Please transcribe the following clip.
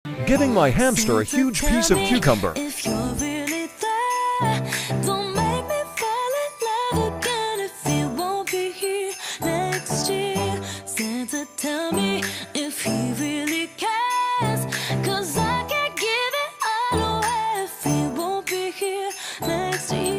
giving my hamster a huge piece of cucumber. If you're really there, don't make me fall in love again if you won't be here next year. Santa, tell me if he really cares, 'cause I can't give it all away if he won't be here next year.